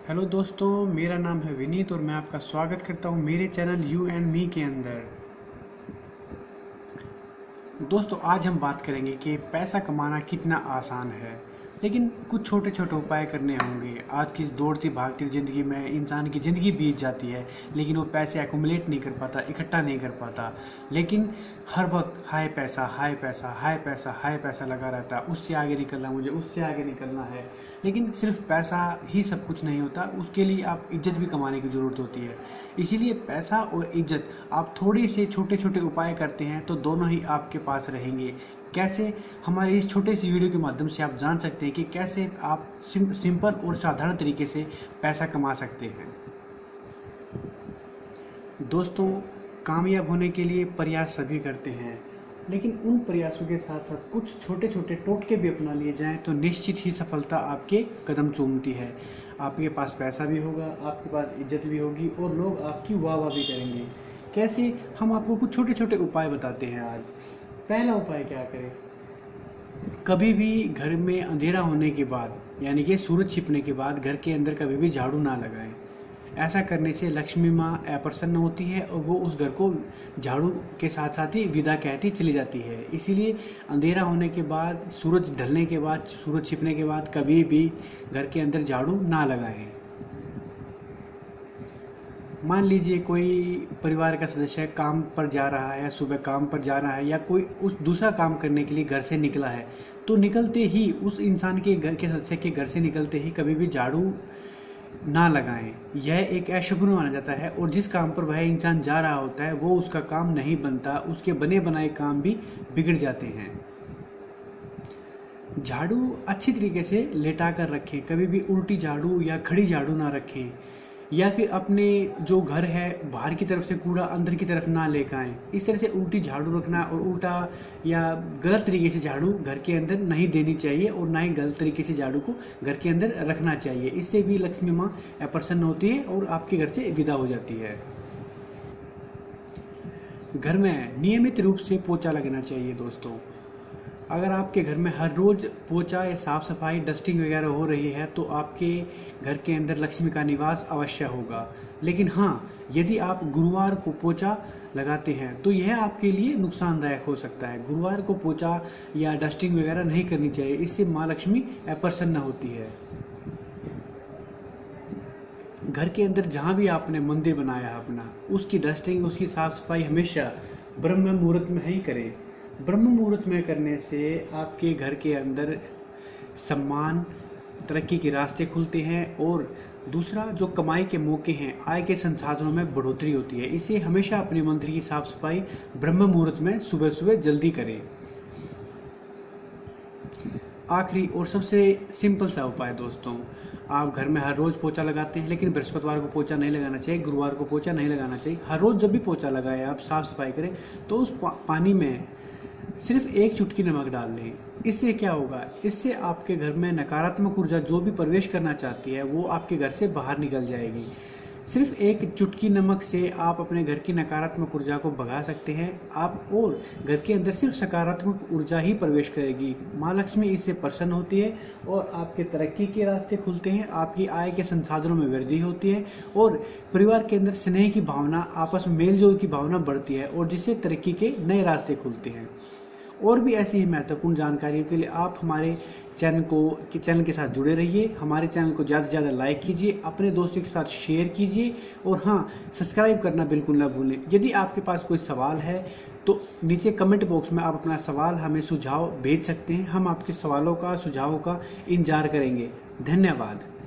Hello दोस्तों, मेरा नाम है विनीत और मैं आपका स्वागत करता हूं मेरे चैनल यू एंड मी के अंदर। दोस्तों, आज हम बात करेंगे कि पैसा कमाना कितना आसान है, लेकिन कुछ छोटे छोटे उपाय करने होंगे। आज की इस दौड़ती भागती ज़िंदगी में इंसान की ज़िंदगी बीत जाती है, लेकिन वो पैसे एक्युमुलेट नहीं कर पाता, इकट्ठा नहीं कर पाता। लेकिन हर वक्त हाय पैसा हाय पैसा हाय पैसा हाय पैसा लगा रहता है, उससे आगे निकलना, मुझे उससे आगे निकलना है। लेकिन सिर्फ पैसा ही सब कुछ नहीं होता, उसके लिए आप इज्जत भी कमाने की ज़रूरत होती है। इसीलिए पैसा और इज्जत आप थोड़े से छोटे छोटे उपाय करते हैं तो दोनों ही आपके पास रहेंगे। कैसे? हमारे इस छोटे सी वीडियो के माध्यम से आप जान सकते हैं कि कैसे आप सिंपल और साधारण तरीके से पैसा कमा सकते हैं। दोस्तों, कामयाब होने के लिए प्रयास सभी करते हैं, लेकिन उन प्रयासों के साथ साथ कुछ छोटे छोटे टोटके भी अपना लिए जाएं तो निश्चित ही सफलता आपके कदम चूमती है। आपके पास पैसा भी होगा, आपके पास इज्जत भी होगी और लोग आपकी वाह वाह भी करेंगे। कैसे? हम आपको कुछ छोटे छोटे उपाय बताते हैं आज। पहला उपाय क्या करें? कभी भी घर में अंधेरा होने के बाद, यानी कि सूरज छिपने के बाद, घर के अंदर कभी भी झाड़ू ना लगाएं। ऐसा करने से लक्ष्मी माँ अप्रसन्न होती है और वो उस घर को झाड़ू के साथ साथ ही विदा कहती चली जाती है। इसीलिए अंधेरा होने के बाद, सूरज ढलने के बाद, सूरज छिपने के बाद कभी भी घर के अंदर झाड़ू ना लगाएं। मान लीजिए कोई परिवार का सदस्य काम पर जा रहा है, सुबह काम पर जा रहा है, या कोई उस दूसरा काम करने के लिए घर से निकला है, तो निकलते ही उस इंसान के घर के सदस्य के घर से निकलते ही कभी भी झाड़ू ना लगाएं। यह एक अशुभ माना जाता है और जिस काम पर वह इंसान जा रहा होता है वो उसका काम नहीं बनता, उसके बने बनाए काम भी बिगड़ जाते हैं। झाड़ू अच्छी तरीके से लेटा कर रखें, कभी भी उल्टी झाड़ू या खड़ी झाड़ू ना रखें। या फिर अपने जो घर है बाहर की तरफ से कूड़ा अंदर की तरफ ना लेकर आएँ। इस तरह से उल्टी झाड़ू रखना और उल्टा या गलत तरीके से झाड़ू घर के अंदर नहीं देनी चाहिए और ना ही गलत तरीके से झाड़ू को घर के अंदर रखना चाहिए। इससे भी लक्ष्मी माँ अप्रसन्न होती है और आपके घर से विदा हो जाती है। घर में नियमित रूप से पोछा लगना चाहिए। दोस्तों, अगर आपके घर में हर रोज पोछा या साफ सफाई, डस्टिंग वगैरह हो रही है तो आपके घर के अंदर लक्ष्मी का निवास अवश्य होगा। लेकिन हाँ, यदि आप गुरुवार को पोछा लगाते हैं तो यह आपके लिए नुकसानदायक हो सकता है। गुरुवार को पोछा या डस्टिंग वगैरह नहीं करनी चाहिए, इससे माँ लक्ष्मी अप्रसन्न होती है। घर के अंदर जहाँ भी आपने मंदिर बनाया अपना, उसकी डस्टिंग, उसकी साफ सफाई हमेशा ब्रह्म मुहूर्त में ही करें। ब्रह्म मुहूर्त में करने से आपके घर के अंदर सम्मान, तरक्की के रास्ते खुलते हैं और दूसरा जो कमाई के मौके हैं, आय के संसाधनों में बढ़ोतरी होती है। इसे हमेशा अपने मंदिर की साफ सफाई ब्रह्म मुहूर्त में सुबह सुबह जल्दी करें। आखिरी और सबसे सिंपल सा उपाय दोस्तों, आप घर में हर रोज़ पोछा लगाते हैं, लेकिन बृहस्पतिवार को पोछा नहीं लगाना चाहिए, गुरुवार को पोछा नहीं लगाना चाहिए। हर रोज़ जब भी पोछा लगाएं, आप साफ सफाई करें तो उस पानी में सिर्फ एक चुटकी नमक डाल लें। इससे क्या होगा? इससे आपके घर में नकारात्मक ऊर्जा जो भी प्रवेश करना चाहती है वो आपके घर से बाहर निकल जाएगी। सिर्फ एक चुटकी नमक से आप अपने घर की नकारात्मक ऊर्जा को भगा सकते हैं। आप और घर के अंदर सिर्फ सकारात्मक ऊर्जा ही प्रवेश करेगी। माँ लक्ष्मी इससे प्रसन्न होती है और आपके तरक्की के रास्ते खुलते हैं, आपकी आय के संसाधनों में वृद्धि होती है और परिवार के अंदर स्नेह की भावना, आपस में मेलजोल की भावना बढ़ती है और जिससे तरक्की के नए रास्ते खुलते हैं। और भी ऐसी ही महत्वपूर्ण जानकारियों के लिए आप हमारे चैनल के साथ जुड़े रहिए। हमारे चैनल को ज़्यादा से ज़्यादा लाइक कीजिए, अपने दोस्तों के साथ शेयर कीजिए और हाँ, सब्सक्राइब करना बिल्कुल ना भूलें। यदि आपके पास कोई सवाल है तो नीचे कमेंट बॉक्स में आप अपना सवाल, हमें सुझाव भेज सकते हैं। हम आपके सवालों का, सुझावों का इंतजार करेंगे। धन्यवाद।